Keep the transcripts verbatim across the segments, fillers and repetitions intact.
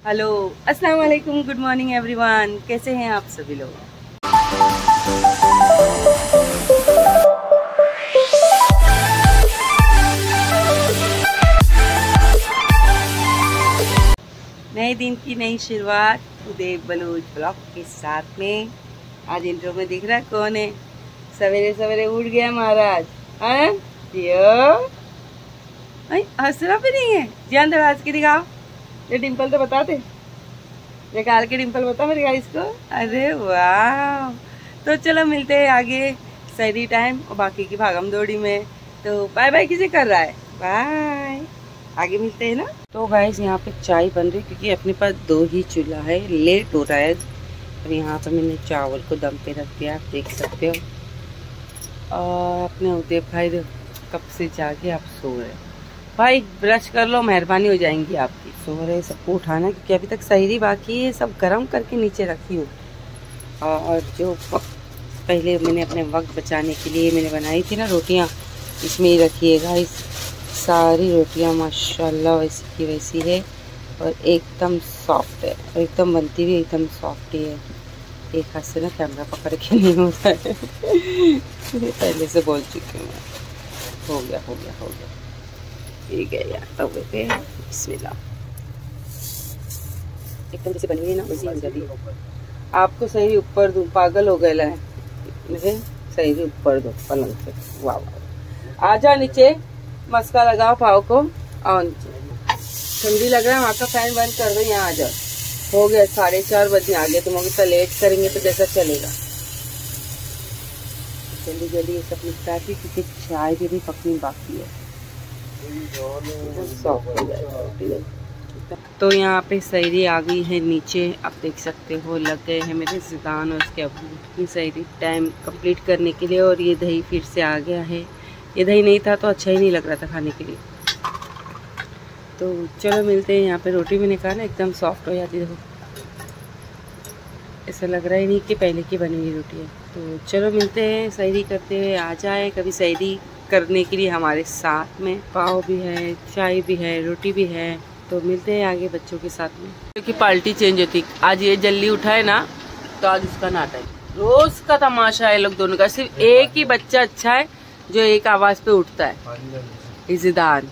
Hello, अस्सलाम वालेकुम, good morning everyone. कैसे हैं आप सभी लोग? नए दिन की नई शुरुआत उदय बलूच ब्लॉग के साथ में। आज इंट्रो में दिख रहा है कौन है? सवेरे सवेरे उठ गया महाराज। हाँ हंसना भी नहीं है। जान दराज के दिखाओ, ये डिम्पल तो बता दे, निकाल के डिम्पल बता मेरे गाइस को। अरे वाह, तो चलो मिलते हैं आगे सैरी टाइम और बाकी की भागम दौड़ी में। तो बाय बाय किसे कर रहा है, बाय, आगे मिलते हैं ना। तो गाइस यहाँ पे चाय बन रही क्योंकि अपने पास दो ही चूल्हा है, लेट हो रहा है। और यहाँ पे मैंने चावल को दम पे रख दिया, आप देख सकते हो। और अपने उदय भाई कब से जाके आप सो रहे भाई, ब्रश कर लो, मेहरबानी हो जाएंगी आपकी। सो रहे सबको उठाना क्योंकि अभी तक सहरी बाकी है, सब गर्म करके नीचे रखी हूँ। और जो वक्त पहले मैंने अपने वक्त बचाने के लिए मैंने बनाई थी ना रोटियाँ, इसमें ही रखिएगा। इस सारी रोटियाँ माशाल्लाह वैसी की वैसी है और एकदम सॉफ्ट है, और एकदम बनती भी एकदम सॉफ्ट ही है। एक हाथ से ना कैमरा पकड़ के नहीं होता है पहले से बोल चुकी हूँ मैं। हो गया हो गया हो गया ठीक है यार, तवे पे बिस्मिल्लाह। एकदम जैसे बनी है ना वैसी बन जाती है। आपको सही ऊपर दूँ, पागल हो गया है मुझे। सही ऊपर दो पलंग से। वाह वाह, आजा नीचे, मस्का लगाओ पाव को। आओ नीचे, ठंडी लग रहा है, वहाँ का फैन बंद कर दो, यहाँ आ जाओ। हो गया साढ़े चार बजे आ गए, तुम इतना लेट करेंगे तो कैसा चलेगा। जल्दी जल्दी ये सब निपटा के, क्योंकि चाय भी, भी पकनी बाकी है। तो यहाँ पे सैरी आ गई है नीचे, आप देख सकते हो। लग गए हैं मेरे जिदान और उसके अबू सैरी टाइम कंप्लीट करने के लिए। और ये दही फिर से आ गया है। ये दही नहीं था तो अच्छा ही नहीं लग रहा था खाने के लिए। तो चलो मिलते हैं। यहाँ पे रोटी भी निकाला, एकदम सॉफ्ट हो जाती है। देखो ऐसा लग रहा ही नहीं कि पहले की बनी हुई रोटी है। तो चलो मिलते हैं, सैरी करते हुए आ जाए कभी सैरी करने के लिए हमारे साथ में। पाव भी है, चाय भी है, रोटी भी है। तो मिलते हैं आगे बच्चों के साथ में। क्योंकि पार्टी चेंज होती, आज ये जल्दी उठा है ना तो आज उसका नाटक। रोज का तमाशा है लोग दोनों का। सिर्फ एक ही बच्चा अच्छा है जो एक आवाज पे उठता है, जिदान।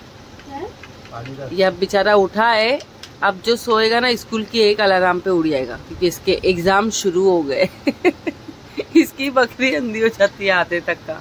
यह बेचारा उठा है, अब जो सोएगा ना स्कूल की एक अलार्म पे उड़ जाएगा क्योंकि इसके एग्जाम शुरू हो गए इसकी बकरी अंधी हो जाती है आधे तक का।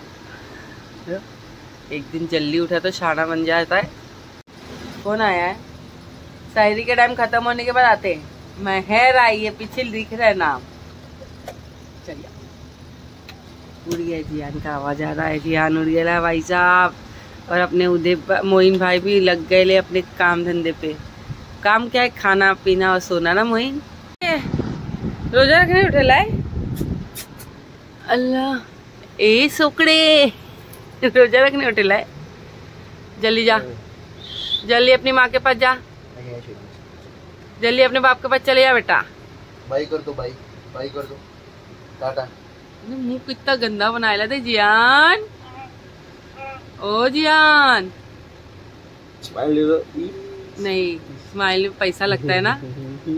एक दिन जल्दी उठा तो शाना बन जाता है। कौन आया है? शायरी के टाइम खत्म होने के बाद आते हैं। महर आई है, पीछे दिख रहा है नाम। चलिए, उड़ गया जियान का आवाज आ रहा है। जियान उड़ गया भाई साहब। और अपने उदय मोइन भाई भी लग गए ले अपने काम धंधे पे। काम क्या है? खाना पीना और सोना ना मोइन। रोजा रखने उठे लाए अल्लाह ए सोकड़े रोजा रखने उठे लाए। जल्दी जा, जल्दी अपनी माँ के पास जा, जल्दी अपने बाप के पास चले जा बेटा। बाई कर दो, बाई बाई कर दो, टाटा। मुंह कितना गंदा बनाया ला जियान। ओ जियान, स्माइल दे दो। नहीं, स्माइल में पैसा लगता है ना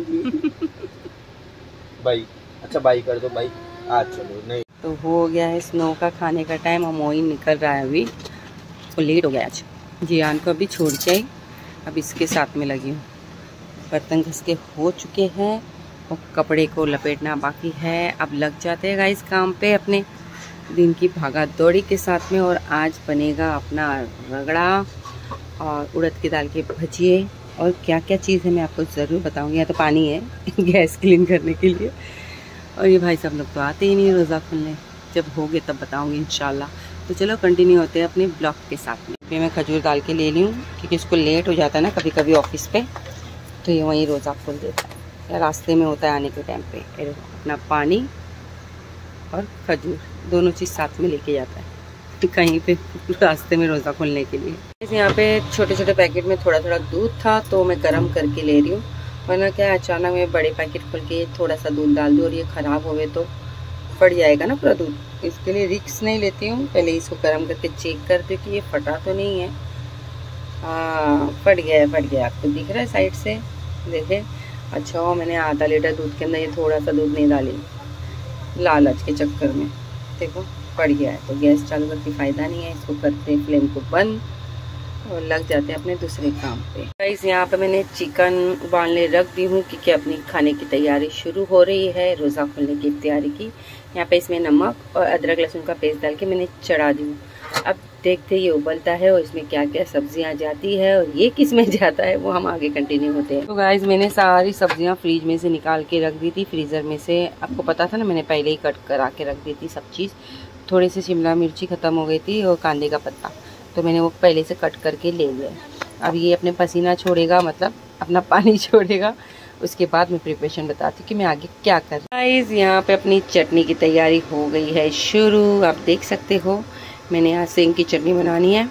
बाई, अच्छा बाई कर दो बाई। आज चलो नहीं तो हो गया है स्नो का खाने का टाइम और मोइन निकल रहा है अभी। तो लेट हो गया आज। जियान को अभी छोड़ के आई, अब इसके साथ में लगी हूँ। बर्तन घिस के हो चुके हैं और कपड़े को लपेटना बाकी है। अब लग जाते हैं गाइस काम पे अपने दिन की भागा दौड़ी के साथ में। और आज बनेगा अपना रगड़ा और उड़द की दाल के भजिए और क्या क्या चीज़ है मैं आपको ज़रूर बताऊंगी। यहाँ तो पानी है गैस क्लीन करने के लिए। और ये भाई सब लोग तो आते ही नहीं रोज़ा खुलने, जब होगे तब बताऊंगी इंशाल्लाह। तो चलो कंटिन्यू होते हैं अपने ब्लॉग के साथ में। फिर मैं खजूर डाल के ले ली हूँ क्योंकि इसको लेट हो जाता है ना कभी कभी ऑफिस पे, तो ये वहीं रोज़ा खोल देता है या रास्ते में होता है आने के टाइम पे। फिर अपना पानी और खजूर दोनों चीज़ साथ में लेके जाता है कहीं पे रास्ते में रोज़ा खोलने के लिए। यहाँ पे छोटे छोटे पैकेट में थोड़ा थोड़ा दूध था तो मैं गर्म करके ले रही हूँ, वरना क्या अचानक मैं बड़े पैकेट खोल के थोड़ा सा दूध डाल दूँ और ये ख़राब होवे तो फट जाएगा ना पूरा दूध। इसके लिए रिक्स नहीं लेती हूँ, पहले इसको गर्म करके चेक करती हूँ कि ये फटा तो नहीं है। हाँ फट गया है, फट गया, आपको दिख रहा है साइड से, देखे। अच्छा हो मैंने आधा लीटर दूध के अंदर ये थोड़ा सा दूध नहीं डाली, लालच के चक्कर में। देखो पड़ गया है, तो गैस चालू करके फ़ायदा नहीं है, इसको करते हैं फ्लेम को बंद और लग जाते हैं अपने दूसरे काम पे। गाइस यहाँ पे मैंने चिकन उबालने रख दी हूँ क्योंकि अपनी खाने की तैयारी शुरू हो रही है, रोज़ा खोलने की तैयारी की। यहाँ पे इसमें नमक और अदरक लहसुन का पेस्ट डाल के मैंने चढ़ा दी हूँ। अब देखते ये उबलता है और इसमें क्या क्या सब्जियाँ जाती है और ये किस में जाता है वो हम आगे कंटिन्यू होते हैं। तो गाइस मैंने सारी सब्जियाँ फ्रीज में से निकाल के रख दी थी, फ्रीज़र में से। आपको पता था ना मैंने पहले ही कट करा के रख दी थी सब चीज़। थोड़ी सी शिमला मिर्ची ख़त्म हो गई थी और कांदे का पत्ता, तो मैंने वो पहले से कट करके ले लिया। अब ये अपने पसीना छोड़ेगा, मतलब अपना पानी छोड़ेगा, उसके बाद मैं प्रिपरेशन बताती हूँ कि मैं आगे क्या कर रही हूँ। गाइस यहाँ पे अपनी चटनी की तैयारी हो गई है शुरू। आप देख सकते हो मैंने यहाँ सेंग की चटनी बनानी है,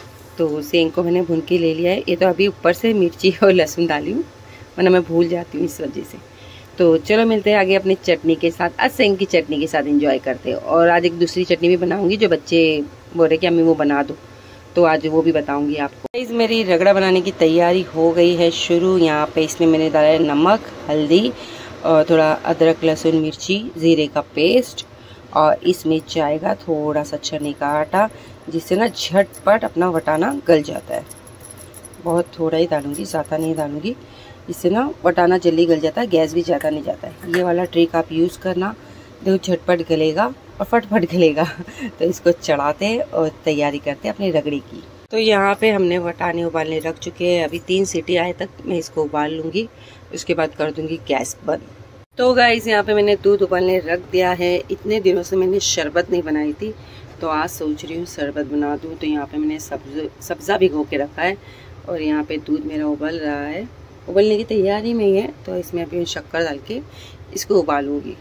तो सेंग को मैंने भून के ले लिया है। ये तो अभी ऊपर से मिर्ची और लहसुन डाली हूँ, वरना मैं भूल जाती हूँ इस वजह से। तो चलो मिलते हैं आगे अपनी चटनी के साथ, आज सेंग की चटनी के साथ एंजॉय करते हैं। और आज एक दूसरी चटनी भी बनाऊँगी जो बच्चे बोल रहे कि अम्मी वो बना दो, तो आज वो भी बताऊंगी आपको। इस मेरी रगड़ा बनाने की तैयारी हो गई है शुरू। यहाँ पे इसमें मैंने डाला है नमक, हल्दी और थोड़ा अदरक लहसुन मिर्ची ज़ीरे का पेस्ट, और इसमें जाएगा थोड़ा सा चने का आटा, जिससे ना झटपट अपना वटाना गल जाता है। बहुत थोड़ा ही डालूंगी, ज़्यादा नहीं डालूंगी, इससे ना वटाना जल्दी गल जाता है, गैस भी ज़्यादा नहीं जाता है। ये वाला ट्रिक आप यूज़ करना, देखो झटपट गलेगा और फटफट गलेगा। तो इसको चढ़ाते और तैयारी करते अपनी रगड़ी की। तो यहाँ पे हमने वटाने उबालने रख चुके हैं, अभी तीन सीटी आए तक मैं इसको उबाल लूँगी, उसके बाद कर दूँगी गैस बंद। तो गाइस यहाँ पे मैंने दूध उबालने रख दिया है। इतने दिनों से मैंने शरबत नहीं बनाई थी, तो आज सोच रही हूँ शरबत बना दूँ। तो यहाँ पे मैंने सब्ज सब्ज़ा भिगो के रखा है और यहाँ पे दूध मेरा उबल रहा है, उबलने की तैयारी में ही है। तो इसमें अभी शक्कर डाल के इसको उबालूँगी।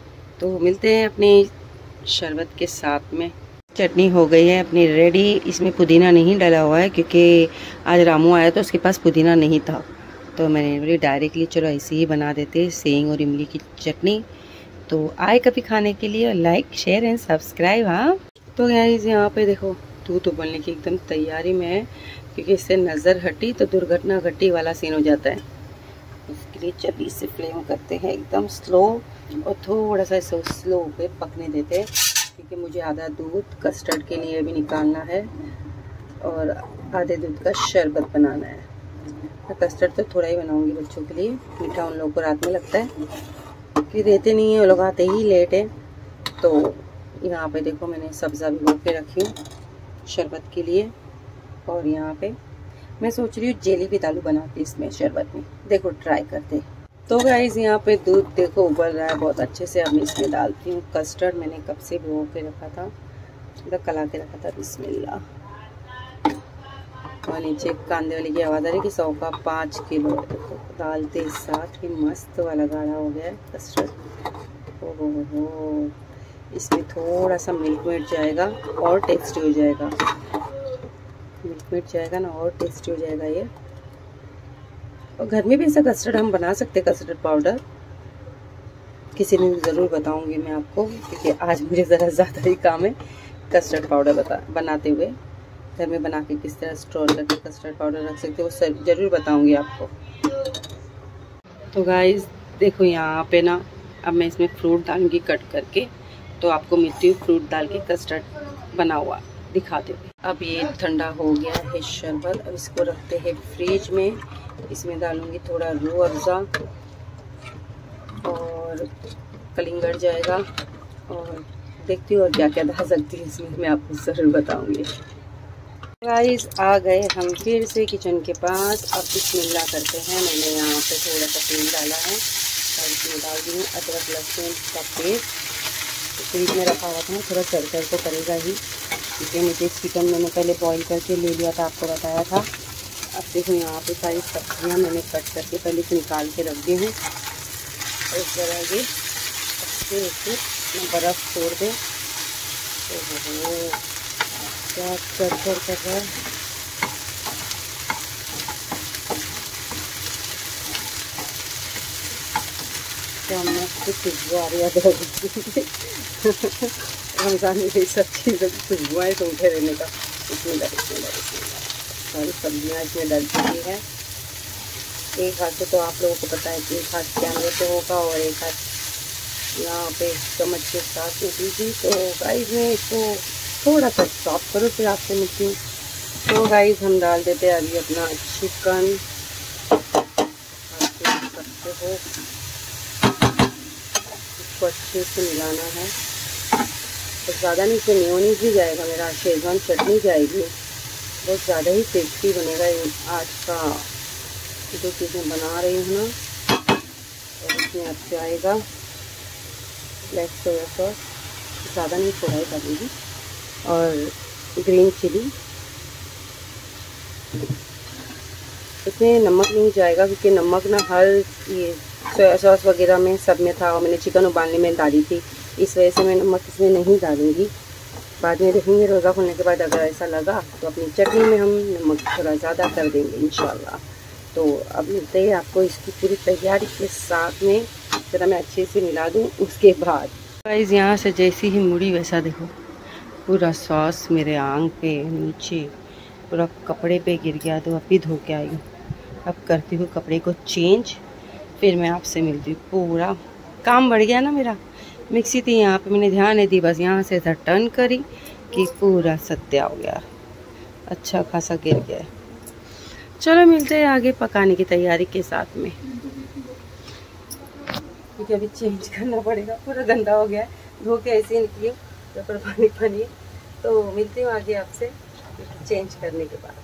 तो मिलते हैं अपनी शरबत के साथ में। चटनी हो गई है अपनी रेडी। इसमें पुदीना नहीं डाला हुआ है क्योंकि आज रामू आया तो उसके पास पुदीना नहीं था, तो मैंने बोली डायरेक्टली चलो ऐसे ही बना देते सेंग और इमली की चटनी। तो आए कभी खाने के लिए, लाइक शेयर एंड सब्सक्राइब। हाँ तो गाइस यहाँ पे देखो दूध उबलने की एकदम तैयारी में है, क्योंकि इससे नज़र हटी तो दुर्घटना घटी वाला सीन हो जाता है। इसके लिए जल्दी से फ्लेम करते हैं एकदम स्लो, और थोड़ा सा इसे स्लो पे पकने देते हैं, क्योंकि मुझे आधा दूध कस्टर्ड के लिए भी निकालना है और आधे दूध का शरबत बनाना है। कस्टर्ड तो थोड़ा ही बनाऊंगी बच्चों के लिए, मीठा उन लोगों को रात में लगता है कि देते नहीं है, वो लोग आते ही लेट है। तो यहाँ पे देखो मैंने सब्ज़ा भिगो के रखी हूँ शरबत के लिए, और यहाँ पे मैं सोच रही हूँ जेली भी दालू बनाती इसमें शरबत में, देखो ट्राई करते। तो गाइस यहाँ पे दूध देखो उबल रहा है बहुत अच्छे से। अब मैं इसमें डालती हूँ कस्टर्ड, मैंने कब से भिगो के रखा था, मतलब कला के रखा था। बिस्मिल्लाह। और नीचे कांदे वाली की आवाज़ आ रही कि सौ का पाँच किलो तो डालते साथ ही मस्त वाला गाढ़ा हो गया है कस्टर्ड। ओहो हो, इसमें थोड़ा सा मिल्क मेड जाएगा और टेस्टी हो जाएगा। मिल्क मेड जाएगा ना और टेस्टी हो जाएगा ये। और घर में भी ऐसा कस्टर्ड हम बना सकते हैं, कस्टर्ड पाउडर किसी दिन ज़रूर बताऊंगी मैं आपको, क्योंकि आज मुझे ज़रा ज़्यादा ही काम है कस्टर्ड पाउडर बता बनाते हुए। घर में बना के किस तरह स्टोर करके कस्टर्ड पाउडर रख सकते हो वो ज़रूर बताऊंगी आपको। तो गाइस देखो यहाँ पे ना अब मैं इसमें फ्रूट डालूंगी कट करके, तो आपको मिलती हूँ फ्रूट डाल के कस्टर्ड बना हुआ दिखाते हुए। अब ये ठंडा हो गया है शरबत, अब इसको रखते हैं फ्रिज में। इसमें डालूंगी थोड़ा रूह अफ़ज़ा और कलिंगड़ जाएगा, और देखती हूँ और क्या क्या डाल सकती हूँ इसमें, मैं आपको ज़रूर बताऊंगी। गाइस आ गए हम फिर से किचन के पास। अब बिस्मिल्लाह करते हैं। मैंने यहाँ पे थोड़ा सा तेल डाला है और इसमें डाल दी हूँ अदरक लहसुन का पेस्ट। फ्रिज में रखा हुआ था, थोड़ा चरचर तो करेगा ही, इसलिए मुझे चिकन मैंने पहले बॉईल करके ले लिया था, आपको बताया था। अब देखो यहाँ पे सारी सब्जियाँ मैंने कट करके पहले से निकाल के रख दी हूँ, और इस तरह के अच्छे से बर्फ़ छोड़ दें। तो क्या चरचर कर रहा है। क्या मस्त खुशबू आ रही है रमज़ान में ये सब चीज़ें खुशबुआएँ तो उठे रहने का। इसमें डर इसमें डर इसमें सारी सब्जियाँ इसमें डल चुकी है। एक हाथ से तो आप लोगों को पता है कि एक हाथ कैमरे पे होगा और एक हाथ यहाँ पे चम्मच के साथ में दीजिए। तो गाइस मैं इसको थोड़ा सा चॉप करो फिर आपसे मिलती हूँ। तो गाइस हम डाल देते हैं अभी अपना चिकन, आप देख सकते हो। इसको अच्छे से मिलाना है, तो ज़्यादा नहीं, इसमें मेयोनीज भी जाएगा, मेरा शेजवान चटनी जाएगी, बहुत ज़्यादा ही टेस्टी बनेगा आज का जो चीज़ें बना रही हूँ ना। और इसमें अब जाएगा ब्लैक सोया सॉस, ज़्यादा नहीं थोड़ा ही डालेगी, और ग्रीन चिली। इसमें नमक नहीं जाएगा क्योंकि नमक ना हर ये सोया सॉस वगैरह में सब में था और मैंने चिकन उबालने में डाली थी, इस वजह से मैं नमक इसमें नहीं डालूंगी। बाद में देखेंगे रोज़ा खोलने के बाद, अगर ऐसा लगा तो अपनी चटनी में हम नमक थोड़ा ज़्यादा कर देंगे इंशाल्लाह। तो अब मिलते हैं आपको इसकी पूरी तैयारी के साथ में, जरा मैं अच्छे से मिला दूँ उसके बाद। गाइस यहाँ से जैसी ही मुड़ी वैसा देखो पूरा सॉस मेरे आंग पे नीचे पूरा कपड़े पे गिर गया, तो अभी धो के आई हूँ। अब करती हूँ कपड़े को चेंज, फिर मैं आपसे मिलती हूँ। पूरा काम बढ़ गया ना मेरा। मिक्सी थी यहाँ पे, मैंने ध्यान नहीं दी, बस यहाँ से ऐसा टर्न करी कि पूरा सत्या हो गया, अच्छा खासा गिर गया। चलो मिलते हैं आगे पकाने की तैयारी के साथ में, क्योंकि अभी चेंज करना पड़ेगा, पूरा गंदा हो गया है, धो के ऐसे ही निकली हूँ तो पर पानी पानी। तो मिलती हूँ आगे आपसे चेंज करने के बाद।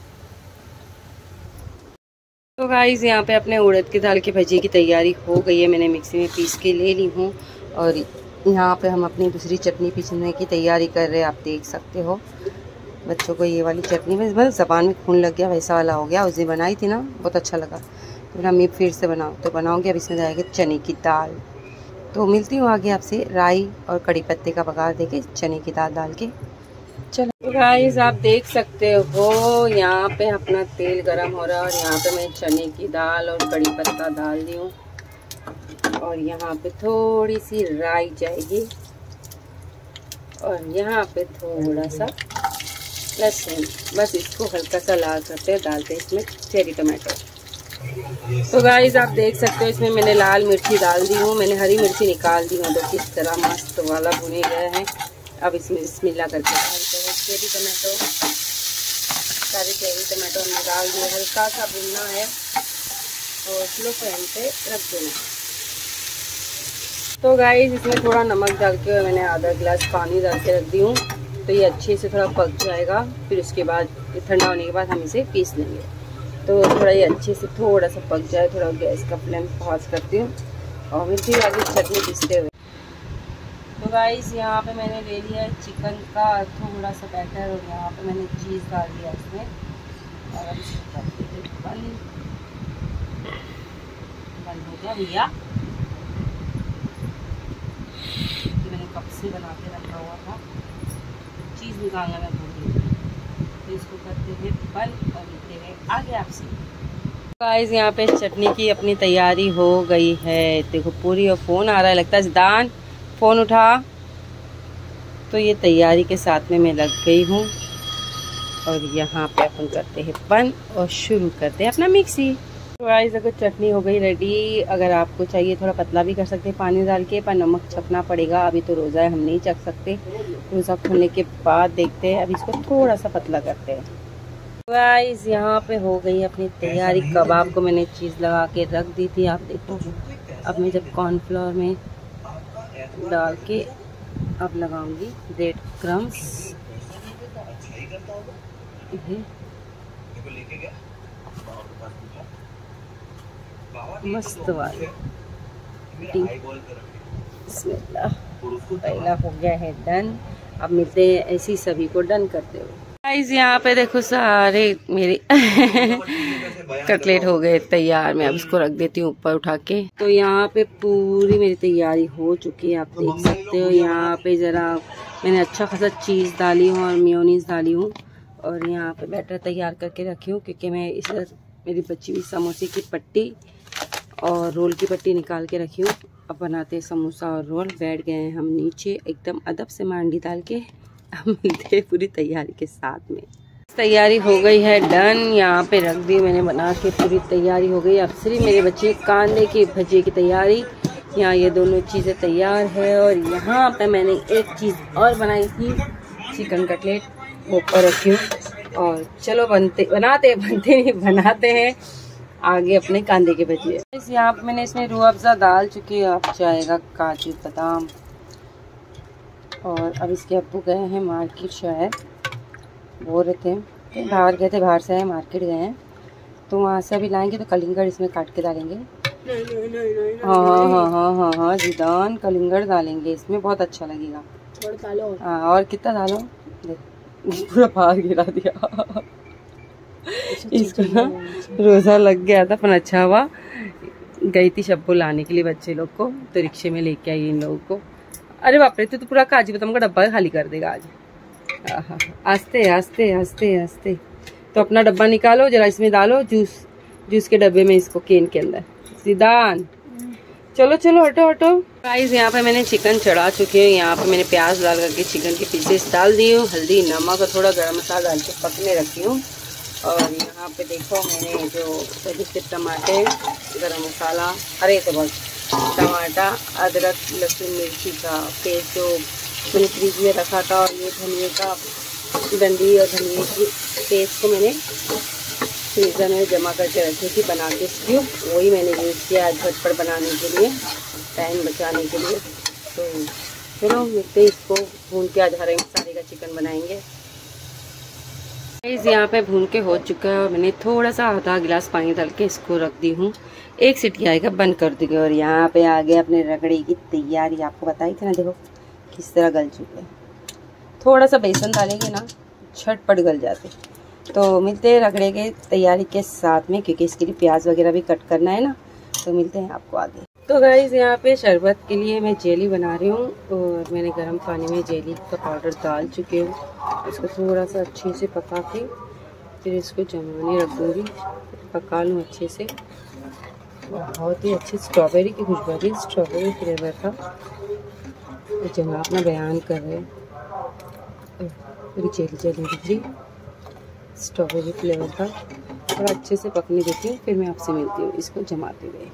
तो गाइस यहाँ पे अपने उड़द की दाल की भजी की तैयारी हो गई है, मैंने मिक्सी में पीस के ले ली हूँ। और यहाँ पे हम अपनी दूसरी चटनी पीसने की तैयारी कर रहे हैं, आप देख सकते हो। बच्चों को ये वाली चटनी में बस ज़बान में खून लग गया, वैसा वाला हो गया। उस दिन बनाई थी ना, बहुत अच्छा लगा, तो मेरा मैं फिर से बनाओ तो बनाऊँगी। अब इसमें जाएगी चने की दाल। तो मिलती हूँ आगे आपसे राई और कड़ी पत्ते का बघार देके चने की दाल डाल के। चलो गाइस आप देख सकते हो यहाँ पे अपना तेल गरम हो रहा है, और यहाँ पे मैं चने की दाल और कड़ी पत्ता डाल दी हूँ, और यहाँ पे थोड़ी सी राई जाएगी, और यहाँ पे थोड़ा सा लहसुन। बस इसको हल्का सा लाल करते हैं, डालते हैं इसमें चेरी टमाटो। तो गाइस आप देख सकते हो इसमें मैंने लाल मिर्ची डाल दी हूँ, मैंने हरी मिर्ची निकाल दी हूँ, तो किस तरह मस्त वाला भुने गए हैं। अब इसमें बिस्मिल्लाह करके डालते हैं चेरी टमाटो, सारे चेरी टमाटो हमने डाल दिए। हल्का सा भुनना है और स्लो फ्लेम पे रख देना। तो गाइस इसमें थोड़ा नमक डाल के मैंने आधा गिलास पानी डाल के रख दी हूँ, तो ये अच्छे से थोड़ा पक जाएगा। फिर उसके बाद ठंडा होने के बाद हम इसे पीस लेंगे। तो थोड़ा ये अच्छे से थोड़ा सा पक जाए, थोड़ा गैस का फ्लेम पॉज करती हूँ और मिलती है आगे चटनी पीसते हुए। तो गाइस यहाँ पे मैंने ले लिया है चिकन का थोड़ा सा बैटर, और यहाँ पे मैंने चीज़ डाल दिया इसमें, और अब इसको कर देते बंद। बंद हो गया भैया, मैंने कब से बना के रखा हुआ था, चीज़ निकालना मैं भूल गई। तो इसको करते हुए बंद और मिलते हुए आगे आपसे। गाइस यहाँ पे चटनी की अपनी तैयारी हो गई है, देखो पूरी। और फ़ोन आ रहा है, लगता है जिदान फ़ोन उठा। तो ये तैयारी के साथ में मैं लग गई हूँ, और यहाँ पे अपन करते हैं बंद और शुरू करते हैं अपना मिक्सी। तो गाइस देखो चटनी हो गई रेडी। अगर आपको चाहिए थोड़ा पतला भी कर सकते हैं पानी डाल के, पर नमक छपना पड़ेगा, अभी तो रोज़ा है हम नहीं चख सकते। रोज़ा खोलने के बाद देखते हैं, अभी इसको थोड़ा सा पतला करते हैं। गाइस यहाँ पे हो गई अपनी तैयारी। कबाब को मैंने चीज़ लगा के रख दी थी, आप देखो। अब मैं जब कॉर्नफ्लोर में डाल के अब लगाऊंगी ब्रेड क्रम्स, मस्त वाले। बिस्मिल्लाह, पहला हो गया है डन। अब मिलते हैं ऐसी सभी को डन करते हुए। गाइस यहाँ पे देखो सारे मेरे कटलेट हो गए तैयार। मैं अब इसको रख देती हूँ ऊपर उठा के। तो यहाँ पे पूरी मेरी तैयारी हो चुकी है, आप देख सकते हो। यहाँ पे ज़रा मैंने अच्छा खासा चीज़ डाली हूँ और मेयोनीज डाली हूँ, और यहाँ पे बैटर तैयार करके रखी हूँ, क्योंकि मैं इधर मेरी बची हुई समोसे की पट्टी और रोल की पट्टी निकाल के रखी हूँ। अब बनाते हैं समोसा और रोल। बैठ गए हैं हम नीचे एकदम अदब से मांडी डाल के। अब मिलते हैं पूरी तैयारी के साथ में। तैयारी हो गई है डन। यहाँ पे रख दी मैंने बना के, पूरी तैयारी हो गई। अक्सरी मेरे बच्चे कांदे की भजिए की तैयारी, यहाँ ये दोनों चीज़ें तैयार है। और यहाँ पे मैंने एक चीज़ और बनाई थी, चिकन कटलेट, वो ऊपर रखी हूँ। और चलो बनते बनाते बनते नहीं बनाते हैं आगे अपने कांदे के भजिए। इस यहाँ पे मैंने इसमें रूह अफ़ज़ा डाल चुकी है, अब जाएगा काजू बादाम। और अब इसके अब्बू गए हैं मार्केट, शायद बोल रहे थे बाहर गए थे, बाहर से आए मार्केट गए हैं, तो वहाँ से अभी लाएंगे तो कलिंगड़ इसमें काट के डालेंगे। हाँ हाँ हाँ हाँ हाँ हाँ जिदान कलिंगड़ डालेंगे इसमें, बहुत अच्छा लगेगा। डालो हाँ, और कितना डालो, पूरा बाहर गिरा दिया। इसको ना रोज़ा लग गया था, पर अच्छा हुआ गई थी शब्बू लाने के लिए बच्चे लोग को, तो रिक्शे में लेके आई इन लोगों को। अरे बाप रे, तो, तो पूरा काजू बादाम का डब्बा खाली कर देगा आज। आस्ते आस्ते आस्ते आस्ते। तो अपना डब्बा निकालो जरा, इसमें डालो जूस, जूस के डब्बे में इसको, केन के अंदर। सीधान चलो चलो हटो हटो। गाइस यहाँ पे मैंने चिकन चढ़ा चुके हैं, यहाँ पे मैंने प्याज डाल करके चिकन के पीसेस डाल दिए हूँ, हल्दी नमक और थोड़ा गरम मसाला डाल के पकने रखी हूँ। और यहाँ पे देखो मैंने जो सभी टमाटर, गरम मसाला, अरे तो बहुत टमाटर, अदरक लहसुन मिर्ची का पेस्ट जो मैंने फ्रिज में रखा था, और ये धनिए का डंडी और धनिए की पेस्ट को मैंने फ्रीज़र में जमा करके रखी थी बना के स्ट्यू, वही मैंने यूज़ किया आज झटपट बनाने के लिए, टाइम बचाने के लिए। तो चलो मिलते इसको भून के, आज हरे मसाले का चिकन बनाएंगे। यहाँ पे भून के हो चुका है, और मैंने थोड़ा सा आधा गिलास पानी डाल के इसको रख दी हूँ, एक सीटी आएगा बंद कर दूँगी। और यहाँ पे आ गए अपने रगड़े की तैयारी, आपको बताई थी ना, देखो किस तरह गल चुके हैं। थोड़ा सा बेसन डालेंगे ना, झटपट गल जाते। तो मिलते हैं रगड़े के तैयारी के साथ में, क्योंकि इसके लिए प्याज वगैरह भी कट करना है ना, तो मिलते हैं आपको आगे। तो गाइस यहाँ पे शरबत के लिए मैं जेली बना रही हूँ, और मैंने गर्म पानी में जेली का पाउडर डाल चुकी हूँ। इसको थोड़ा सा अच्छे से पका के फिर इसको जमाने रख दूँगी, पका लूँ अच्छे से। बहुत ही अच्छी स्ट्रॉबेरी की खुशबू आ रही है, स्ट्रॉबेरी फ्लेवर का, तो जमा अपना बयान कर रहे हैं। पूरी जेली जेली दिख रही, स्ट्रॉबेरी फ्लेवर का, थोड़ा अच्छे से पकने देती हूँ, फिर मैं आपसे मिलती हूँ इसको जमाते हुए।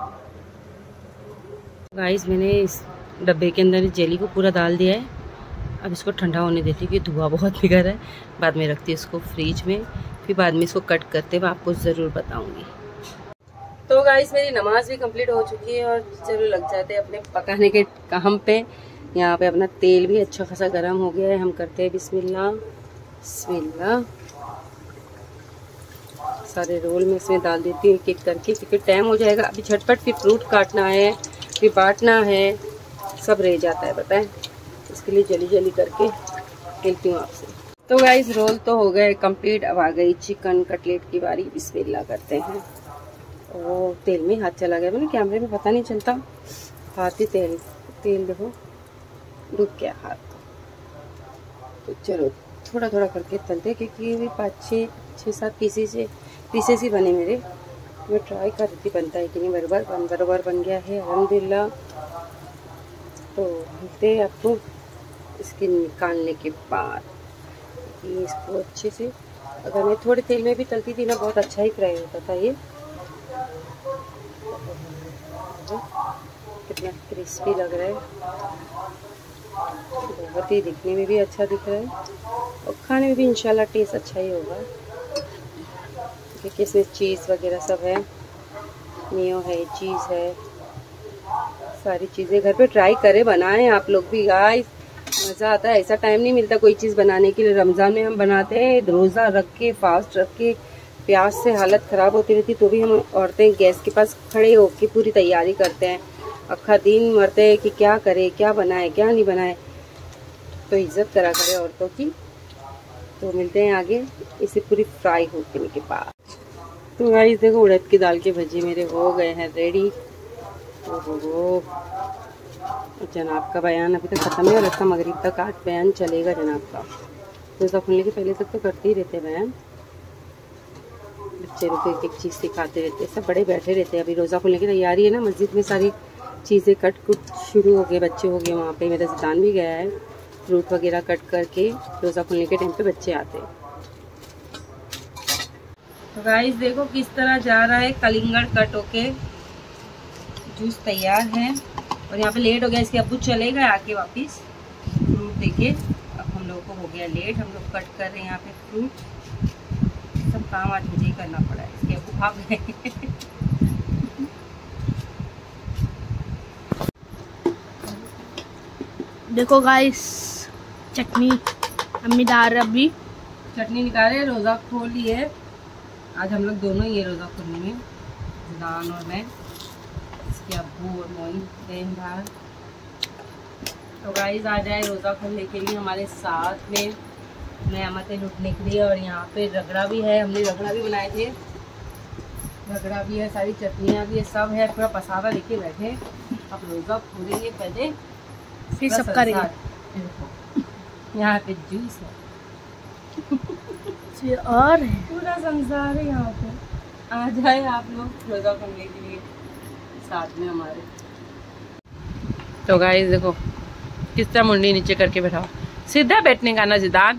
गाइस मैंने इस डब्बे के अंदर जेली को पूरा डाल दिया है, अब इसको ठंडा होने देती हूँ कि धुआं बहुत निकल रहा है। बाद में रखती हूँ इसको फ्रिज में, फिर बाद में इसको कट करते हुए आपको ज़रूर बताऊँगी। तो गाइस मेरी नमाज भी कंप्लीट हो चुकी है, और चलो लग जाते हैं अपने पकाने के काम पे। यहाँ पे अपना तेल भी अच्छा खासा गर्म हो गया है, हम करते हैं बिस्मिल्लाह बिस्मिल्लाह। सारे रोल में इसमें डाल देती हूँ एक एक करके, क्योंकि टाइम हो जाएगा अभी झटपट, फिर फ्रूट काटना है, फिर बांटना है, सब रह जाता है बताएं, इसके लिए जल्दी जल्दी करके मिलती हूँ आपसे। तो गाइस रोल तो हो गए कंप्लीट, अब आ गई चिकन कटलेट की बारी। बिस्मिल्लाह करते हैं। ओ तेल में हाथ चला गया, मैंने कैमरे में पता नहीं चलता, हाथ ही तेल तेल देखो डूब गया हाथ। तो चलो थोड़ा थोड़ा करके तलते, क्योंकि ये भी पाँच छः छः सात पीसी से पीसेस ही बने मेरे। मैं ट्राई कर रही थी बनता है कि नहीं, बराबर बन बराबर बन गया है अल्हम्दुलिल्लाह। तो मिलते हैं आपको इसके निकालने के बाद। ये इसको अच्छे से, अगर मैं थोड़े तेल में भी तलती थी ना, बहुत अच्छा ही फ्राई होता था ये। कितना क्रिस्पी लग रहा है, बहुत ही दिखने में भी अच्छा दिख रहा है, और खाने में भी इंशाल्लाह टेस्ट अच्छा ही होगा, क्योंकि इसमें चीज़ वगैरह सब है, मियो है, चीज़ है, सारी चीज़ें घर पे ट्राई करें, बनाएं आप लोग भी गाइस, मज़ा आता है। ऐसा टाइम नहीं मिलता कोई चीज़ बनाने के लिए। रमज़ान में हम बनाते हैं रोज़ा रख के, फास्ट रख के, प्यास से हालत ख़राब होती रहती, तो भी हम औरतें गैस के पास खड़े होकर पूरी तैयारी करते हैं, अक्खा दिन मरते हैं कि क्या करें, क्या बनाए, क्या नहीं बनाए। तो इज्जत करा करें औरतों की। तो मिलते हैं आगे इसे पूरी फ्राई होने के बाद। तो गाइस देखो उड़द की दाल के भजी मेरे हो गए हैं रेडी। ओहो जनाब का बयान अभी तक ख़त्म है, और इसका मगरिब तक आज बयान चलेगा जनाब का। रोज़ा खुलने के पहले तक तो करते ही रहते बयान, बच्चे लोग एक एक चीज़ सिखाते रहते, सब बड़े बैठे रहते हैं। अभी रोज़ा खुलने की तैयारी है ना, मस्जिद में सारी चीज़ें कट कुट शुरू हो गए, बच्चे हो गए वहाँ पे, मेरा जिदान भी गया है, फ्रूट वगैरह कट करके रोज़ा खुलने के टाइम पे बच्चे आते हैं। तो गाइस देखो किस तरह जा रहा है, कलिंगड़ कट होके जूस तैयार है। और यहाँ पे लेट हो गया, इसके अब्बू चले गए आके वापिस फ्रूट देके। अब हम लोग को हो गया लेट, हम लोग कट कर रहे हैं यहाँ पे फ्रूट। सब काम आज मुझे ही करना पड़ा है, इसके अब्बू भाग गए। देखो गाइस चटनी अम्मी डाल रही अभी चटनी निकाल रहे, रोज़ा खोल लिए। आज हम लोग दोनों ही है रोज़ा खोलने में, दान और मैं। इसके अब्बू और मोइन गए बाहर। तो गाइस आ जाए रोज़ा खोलने के लिए हमारे साथ में, नेमतें लुटने के लिए। और यहाँ पे रगड़ा भी है, हमने रगड़ा भी बनाए थे। रगड़ा भी है, सारी चटनियाँ भी है, सब है, पूरा पसारा लेके बैठे। अब रोज़ा खोलेंगे पहले, फिर सब करेंगे। यहाँ पे जूस है और पूरा संसार है यहाँ पे। आ जाए आप लोग रोज़ा खोलने के लिए साथ में हमारे। तो गाइस देखो किस तरह मुंडी नीचे करके बैठा, सीधा बैठने का ना जिदान।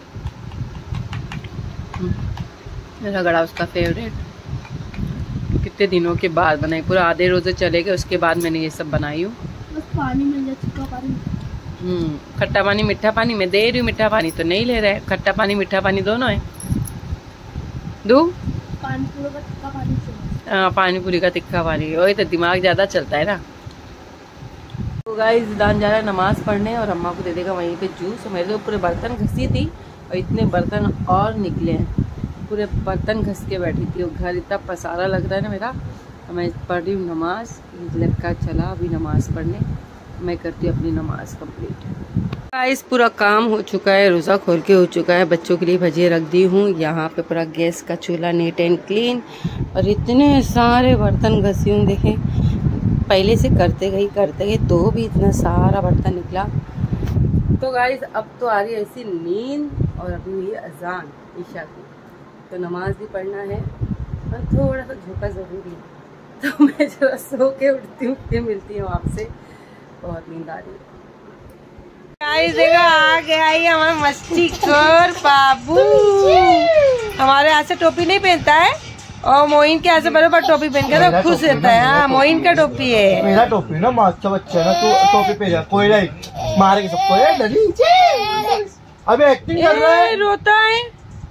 रगड़ा उसका फेवरेट, कितने दिनों के बाद बनाई, पूरा आधे रोजे चले गए, उसके बाद मैंने ये सब बनाई हूँ। बस पानी मिल जाए, चिक्का पानी। हम्म खट्टा पानी मीठा पानी, मैं दे रही हूँ। मीठा पानी तो नहीं ले रहे, खट्टा पानी मीठा पानी दोनों है। दो पानी पूरी का तिक्का पानी से। हाँ पानी पूरी का तिक्का पानी, वही तो दिमाग ज़्यादा चलता है ना। तो गाइस दान जा रहा है नमाज पढ़ने और अम्मा को दे देगा वहीं पे जूस। मेरे तो पूरे बर्तन घसी थी और इतने बर्तन और निकले हैं, पूरे बर्तन घस के बैठी थी। और घर इतना पसारा लग रहा है ना मेरा। तो मैं पढ़ रही हूँ नमाज, लड़का चला अभी नमाज पढ़ने, मैं करती हूँ अपनी नमाज कंप्लीट। गाइस पूरा काम हो चुका है, रोज़ा खोल के हो चुका है। बच्चों के लिए भजिए रख दी हूँ। यहाँ पे पूरा गैस का चूल्हा नीट एंड क्लीन, और इतने सारे बर्तन घसी हूँ। देखें पहले से करते गई करते गई तो भी इतना सारा बर्तन निकला। तो गाइस अब तो आ रही है ऐसी नींद, और अभी हुई अजान ईशा की, तो नमाज भी पढ़ना है और थोड़ा सा झोंका ज़रूरी है। तो मैं जरा सो के उठती हूँ, फिर मिलती हूँ आपसे। बहुत नींद आ रही है। गाइस देखो आ गया ही हमारा मस्ती कर बाबू। हमारे यहाँ से टोपी नहीं पहनता है, और मोइन के यहाँ से बराबर टोपी पहन के तो खुश रहता है। हाँ मोइन का टोपी है, मेरा टोपी ना अच्छा बच्चा ना, तो टोपी पे जा कोई नहीं मारेगी सबको। है डली अबे एक्टिंग कर रहा है, रोता है।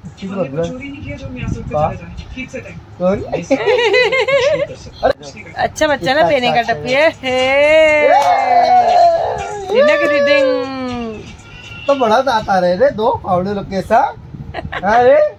अच्छा बच्चा ना पहने का टोपी है। तो बड़ा दाता रहे रे दो पावड़े लोग के साथ। अरे